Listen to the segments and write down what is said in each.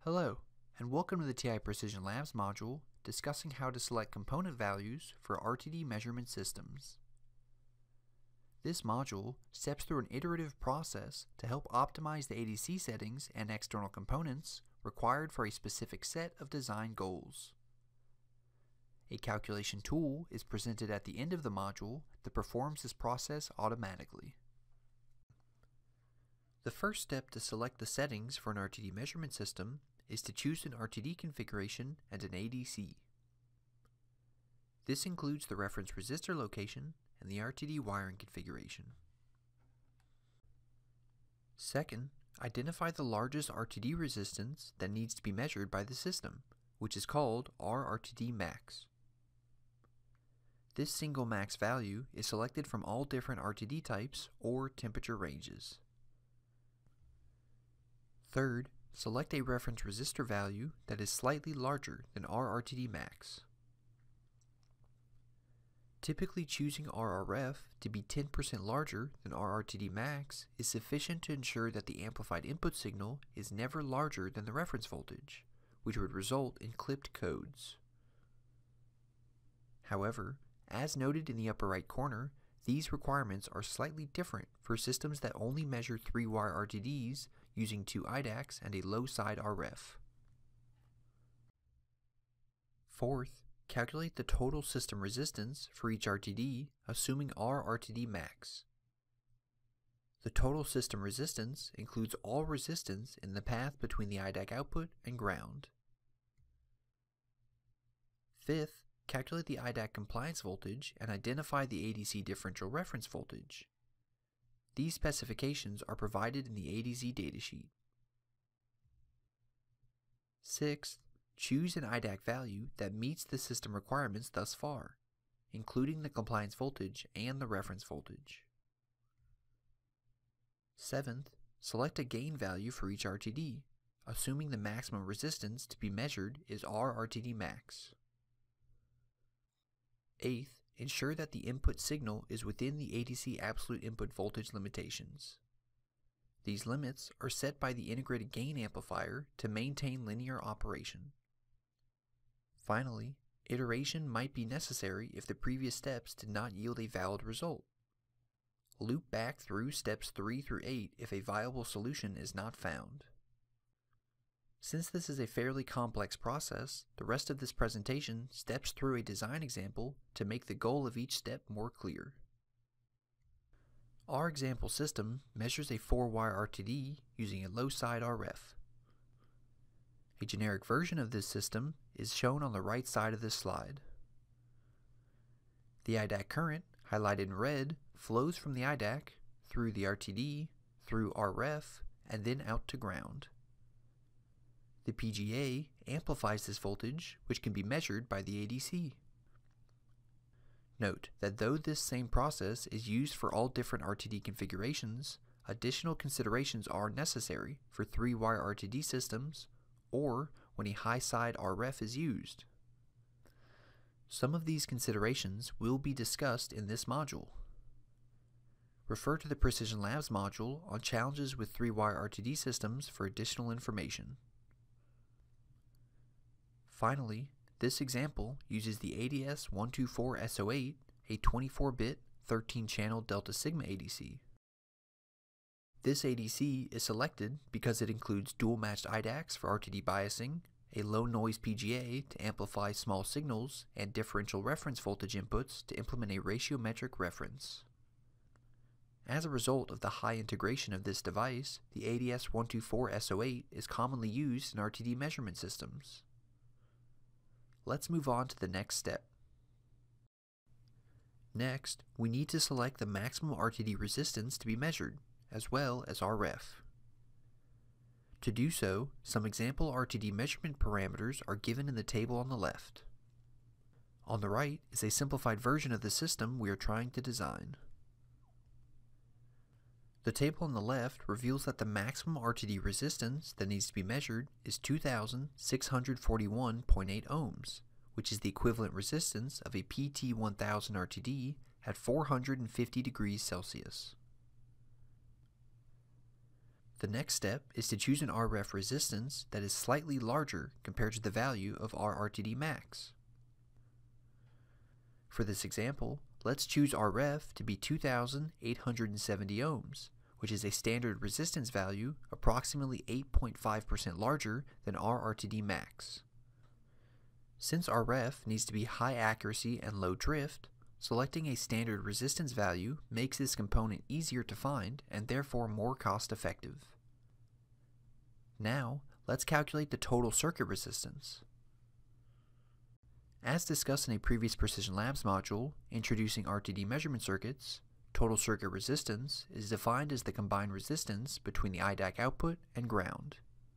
Hello, and welcome to the TI Precision Labs module discussing how to select component values for RTD measurement systems. This module steps through an iterative process to help optimize the ADC settings and external components required for a specific set of design goals. A calculation tool is presented at the end of the module that performs this process automatically. The first step to select the settings for an RTD measurement system is to choose an RTD configuration and an ADC. This includes the reference resistor location and the RTD wiring configuration. Second, identify the largest RTD resistance that needs to be measured by the system, which is called RTD max. This single max value is selected from all different RTD types or temperature ranges. Third, select a reference resistor value that is slightly larger than RTD max. Typically, choosing RRF to be 10% larger than RTD max is sufficient to ensure that the amplified input signal is never larger than the reference voltage, which would result in clipped codes. However, as noted in the upper right corner, these requirements are slightly different for systems that only measure 3-wire RTDs using 2 IDACs and a low side RF. Fourth, calculate the total system resistance for each RTD, assuming RTD max. The total system resistance includes all resistance in the path between the IDAC output and ground. Fifth, calculate the IDAC compliance voltage and identify the ADC differential reference voltage. These specifications are provided in the ADZ datasheet. Sixth, choose an IDAC value that meets the system requirements thus far, including the compliance voltage and the reference voltage. Seventh, select a gain value for each RTD, assuming the maximum resistance to be measured is RTD max. Eighth, ensure that the input signal is within the ADC absolute input voltage limitations. These limits are set by the integrated gain amplifier to maintain linear operation. Finally, iteration might be necessary if the previous steps did not yield a valid result. Loop back through steps 3 through 8 if a viable solution is not found. Since this is a fairly complex process, the rest of this presentation steps through a design example to make the goal of each step more clear. Our example system measures a 4-wire RTD using a low side RF. A generic version of this system is shown on the right side of this slide. The IDAC current, highlighted in red, flows from the IDAC through the RTD, through RF, and then out to ground. The PGA amplifies this voltage, which can be measured by the ADC. Note that though this same process is used for all different RTD configurations, additional considerations are necessary for 3-wire RTD systems or when a high side RF is used. Some of these considerations will be discussed in this module. Refer to the Precision Labs module on challenges with 3-wire RTD systems for additional information. Finally, this example uses the ADS124SO8, a 24-bit 13-channel Delta Sigma ADC. This ADC is selected because it includes dual-matched IDACs for RTD biasing, a low-noise PGA to amplify small signals, and differential reference voltage inputs to implement a ratiometric reference. As a result of the high integration of this device, the ADS124SO8 is commonly used in RTD measurement systems. Let's move on to the next step. Next, we need to select the maximum RTD resistance to be measured, as well as RF. To do so, some example RTD measurement parameters are given in the table on the left. On the right is a simplified version of the system we are trying to design. The table on the left reveals that the maximum RTD resistance that needs to be measured is 2,641.8 ohms, which is the equivalent resistance of a PT1000 RTD at 450 degrees Celsius. The next step is to choose an RF resistance that is slightly larger compared to the value of our RTD max. For this example, let's choose RF to be 2,870 ohms, which is a standard resistance value approximately 8.5% larger than our RTD max. Since RF needs to be high accuracy and low drift, selecting a standard resistance value makes this component easier to find and therefore more cost-effective. Now, let's calculate the total circuit resistance. As discussed in a previous Precision Labs module introducing RTD measurement circuits, total circuit resistance is defined as the combined resistance between the IDAC output and ground.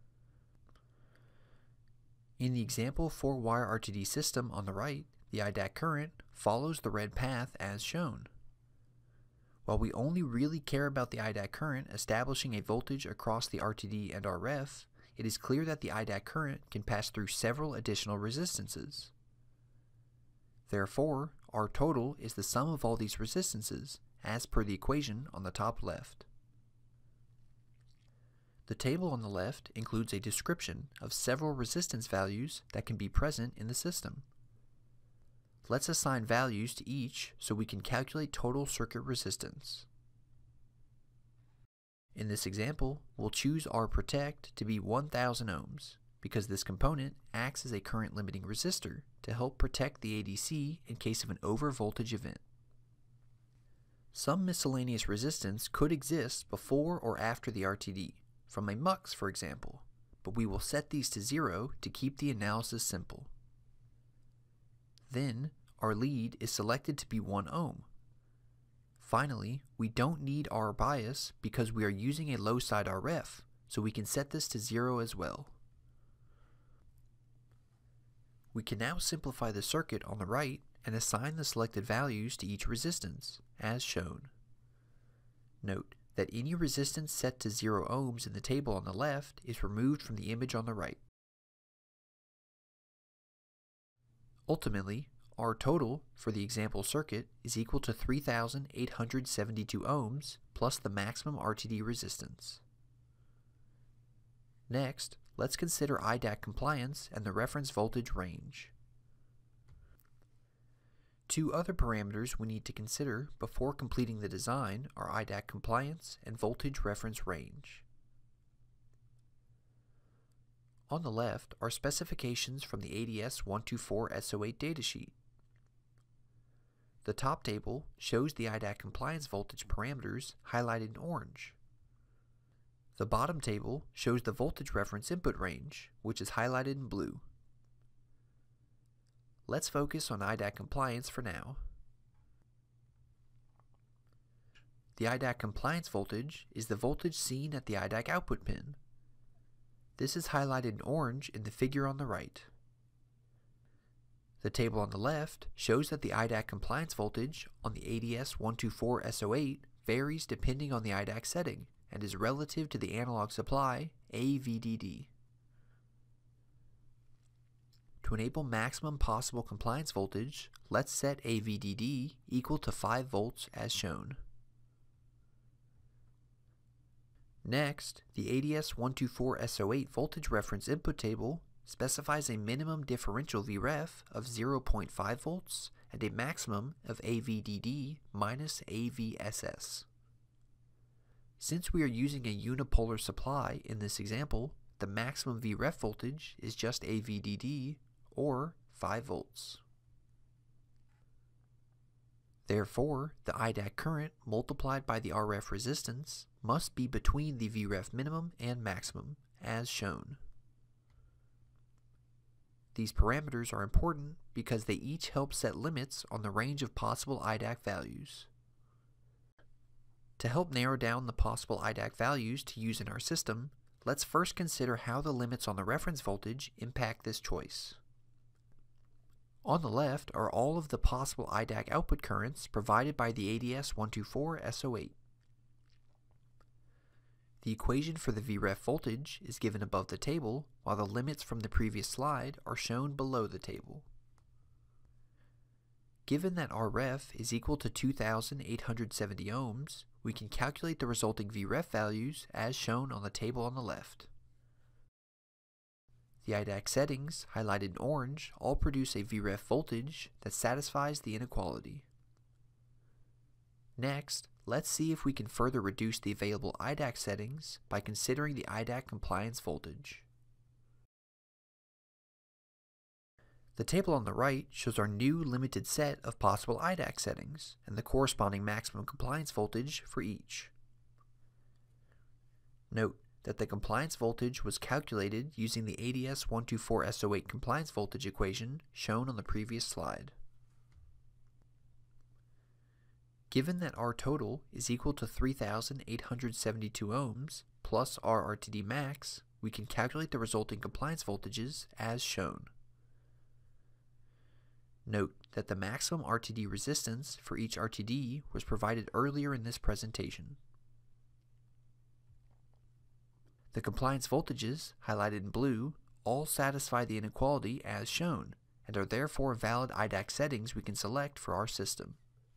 In the example 4-wire RTD system on the right, the IDAC current follows the red path as shown. While we only really care about the IDAC current establishing a voltage across the RTD and RF, it is clear that the IDAC current can pass through several additional resistances. Therefore, our total is the sum of all these resistances, as per the equation on the top left. The table on the left includes a description of several resistance values that can be present in the system. Let's assign values to each so we can calculate total circuit resistance. In this example, we'll choose our protect to be 1,000 ohms because this component acts as a current limiting resistor to help protect the ADC in case of an overvoltage event. Some miscellaneous resistance could exist before or after the RTD, from a mux for example, but we will set these to 0 to keep the analysis simple. Then, our lead is selected to be 1 ohm. Finally, we don't need our bias because we are using a low side RF, so we can set this to 0 as well. We can now simplify the circuit on the right and assign the selected values to each resistance, as shown. Note that any resistance set to 0 ohms in the table on the left is removed from the image on the right. Ultimately, our total for the example circuit is equal to 3,872 ohms plus the maximum RTD resistance. Next, let's consider IDAC compliance and the reference voltage range. Two other parameters we need to consider before completing the design are IDAC compliance and voltage reference range. On the left are specifications from the ADS 124-SO8 datasheet. The top table shows the IDAC compliance voltage parameters highlighted in orange. The bottom table shows the voltage reference input range, which is highlighted in blue. Let's focus on IDAC compliance for now. The IDAC compliance voltage is the voltage seen at the IDAC output pin. This is highlighted in orange in the figure on the right. The table on the left shows that the IDAC compliance voltage on the ADS 124-SO8 varies depending on the IDAC setting and is relative to the analog supply, AVDD. To enable maximum possible compliance voltage, let's set AVDD equal to 5 volts as shown. Next, the ADS 124-SO8 voltage reference input table specifies a minimum differential Vref of 0.5 volts and a maximum of AVDD minus AVSS. Since we are using a unipolar supply in this example, the maximum Vref voltage is just AVDD or 5 volts. Therefore, the IDAC current multiplied by the RF resistance must be between the Vref minimum and maximum, as shown. These parameters are important because they each help set limits on the range of possible IDAC values. To help narrow down the possible IDAC values to use in our system, let's first consider how the limits on the reference voltage impact this choice. On the left are all of the possible IDAC output currents provided by the ADS 124-SO8. The equation for the Vref voltage is given above the table, while the limits from the previous slide are shown below the table. Given that Ref is equal to 2,870 ohms, we can calculate the resulting VREF values as shown on the table on the left. The IDAC settings, highlighted in orange, all produce a VREF voltage that satisfies the inequality. Next, let's see if we can further reduce the available IDAC settings by considering the IDAC compliance voltage. The table on the right shows our new limited set of possible IDAC settings and the corresponding maximum compliance voltage for each. Note that the compliance voltage was calculated using the ADS124SO8 compliance voltage equation shown on the previous slide. Given that R total is equal to 3,872 ohms plus R RTD max, we can calculate the resulting compliance voltages as shown. Note that the maximum RTD resistance for each RTD was provided earlier in this presentation. The compliance voltages, highlighted in blue, all satisfy the inequality as shown, and are therefore valid IDAC settings we can select for our system.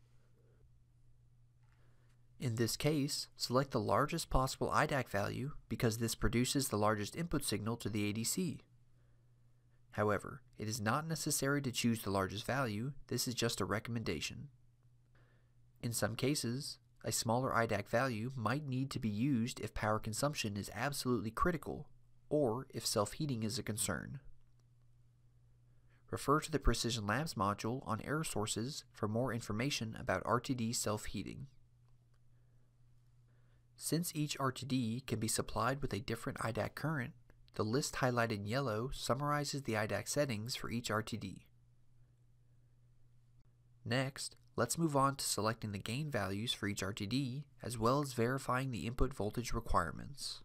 In this case, select the largest possible IDAC value because this produces the largest input signal to the ADC. However, it is not necessary to choose the largest value, this is just a recommendation. In some cases, a smaller IDAC value might need to be used if power consumption is absolutely critical, or if self-heating is a concern. Refer to the Precision Labs module on error sources for more information about RTD self-heating. Since each RTD can be supplied with a different IDAC current, the list highlighted in yellow summarizes the IDAC settings for each RTD. Next, let's move on to selecting the gain values for each RTD, as well as verifying the input voltage requirements.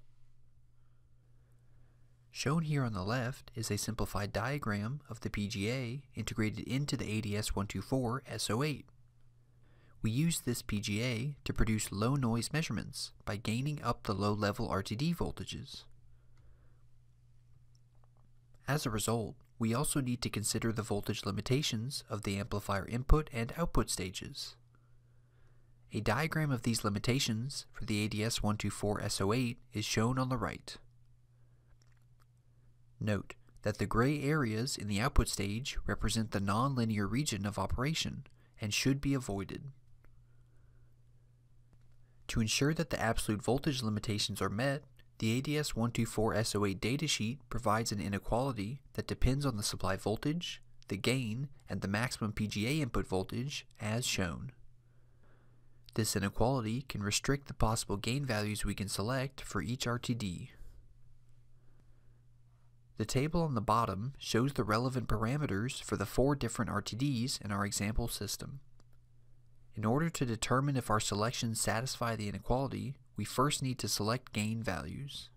Shown here on the left is a simplified diagram of the PGA integrated into the ADS124SO8. We use this PGA to produce low noise measurements by gaining up the low-level RTD voltages. As a result, we also need to consider the voltage limitations of the amplifier input and output stages. A diagram of these limitations for the ADS124SO8 is shown on the right. Note that the gray areas in the output stage represent the nonlinear region of operation and should be avoided. To ensure that the absolute voltage limitations are met, the ADS124SO8 datasheet provides an inequality that depends on the supply voltage, the gain, and the maximum PGA input voltage as shown. This inequality can restrict the possible gain values we can select for each RTD. The table on the bottom shows the relevant parameters for the 4 different RTDs in our example system. In order to determine if our selections satisfy the inequality, we first need to select gain values.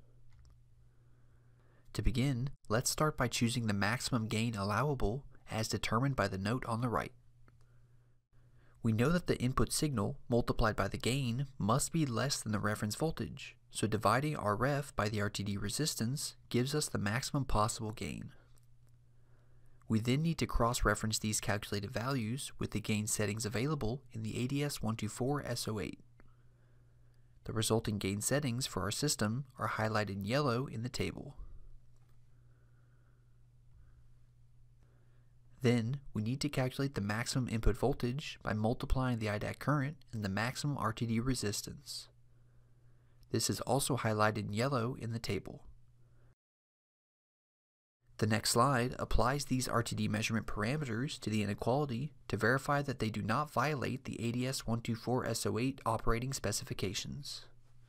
To begin, let's start by choosing the maximum gain allowable as determined by the note on the right. We know that the input signal multiplied by the gain must be less than the reference voltage, so dividing our ref by the RTD resistance gives us the maximum possible gain. We then need to cross-reference these calculated values with the gain settings available in the ADS124SO8. The resulting gain settings for our system are highlighted in yellow in the table. Then, we need to calculate the maximum input voltage by multiplying the IDAC current and the maximum RTD resistance. This is also highlighted in yellow in the table. The next slide applies these RTD measurement parameters to the inequality to verify that they do not violate the ADS124SO8 operating specifications.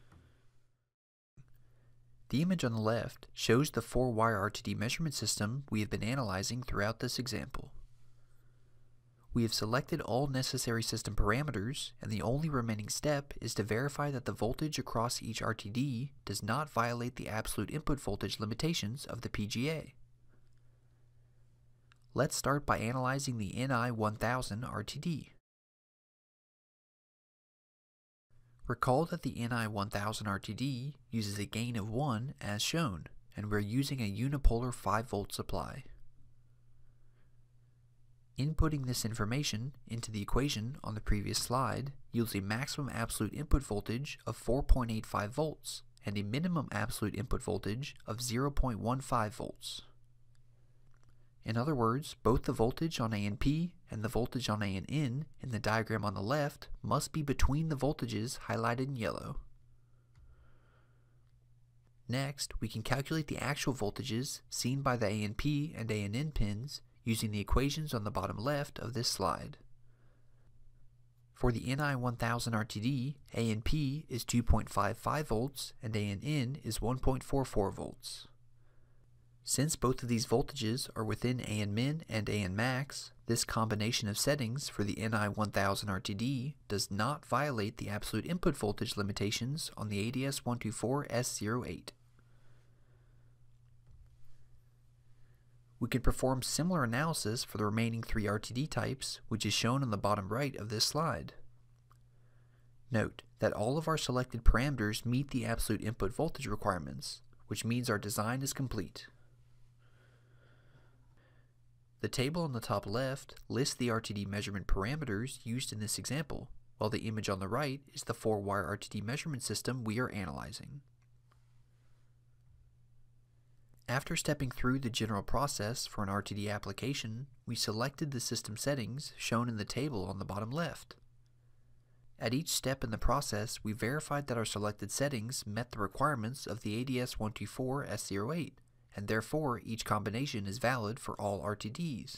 The image on the left shows the 4-wire RTD measurement system we have been analyzing throughout this example. We have selected all necessary system parameters, and the only remaining step is to verify that the voltage across each RTD does not violate the absolute input voltage limitations of the PGA. Let's start by analyzing the NI1000 RTD. Recall that the NI1000 RTD uses a gain of 1 as shown, and we're using a unipolar 5-volt supply. Inputting this information into the equation on the previous slide yields a maximum absolute input voltage of 4.85 volts and a minimum absolute input voltage of 0.15 volts. In other words, both the voltage on A and P and the voltage on A and N in the diagram on the left must be between the voltages highlighted in yellow. Next, we can calculate the actual voltages seen by the A and P and A and N pins using the equations on the bottom left of this slide. For the NI 1000 RTD, A and P is 2.55 volts and A and N is 1.44 volts. Since both of these voltages are within A and min and A and max, this combination of settings for the NI 1000 RTD does not violate the absolute input voltage limitations on the ADS 124S08. We can perform similar analysis for the remaining 3 RTD types, which is shown on the bottom right of this slide. Note that all of our selected parameters meet the absolute input voltage requirements, which means our design is complete. The table on the top left lists the RTD measurement parameters used in this example, while the image on the right is the 4-wire RTD measurement system we are analyzing. After stepping through the general process for an RTD application, we selected the system settings shown in the table on the bottom left. At each step in the process, we verified that our selected settings met the requirements of the ADS 124S08, and therefore each combination is valid for all RTDs.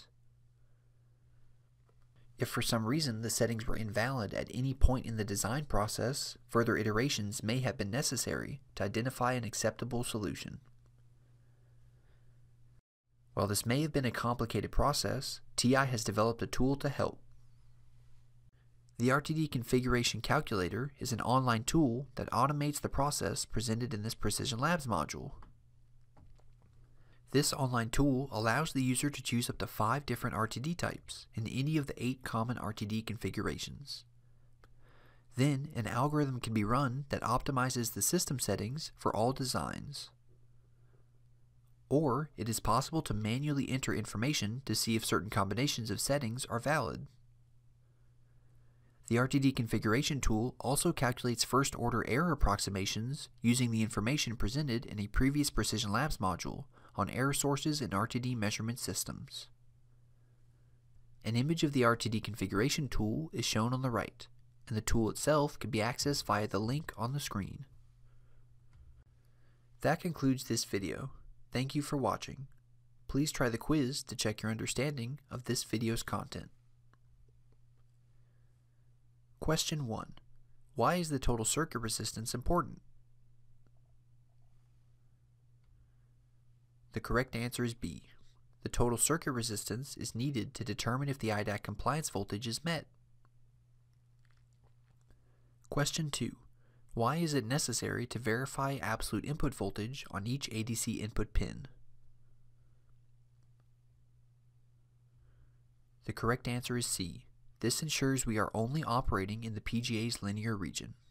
If for some reason the settings were invalid at any point in the design process, further iterations may have been necessary to identify an acceptable solution. While this may have been a complicated process, TI has developed a tool to help. The RTD Configuration Calculator is an online tool that automates the process presented in this Precision Labs module. This online tool allows the user to choose up to 5 different RTD types in any of the 8 common RTD configurations. Then, an algorithm can be run that optimizes the system settings for all designs. Or, it is possible to manually enter information to see if certain combinations of settings are valid. The RTD configuration tool also calculates first-order error approximations using the information presented in a previous Precision Labs module on error sources in RTD measurement systems. An image of the RTD configuration tool is shown on the right, and the tool itself can be accessed via the link on the screen. That concludes this video. Thank you for watching. Please try the quiz to check your understanding of this video's content. Question 1. Why is the total circuit resistance important? The correct answer is B. The total circuit resistance is needed to determine if the IDAC compliance voltage is met. Question 2. Why is it necessary to verify absolute input voltage on each ADC input pin? The correct answer is C. This ensures we are only operating in the PGA's linear region.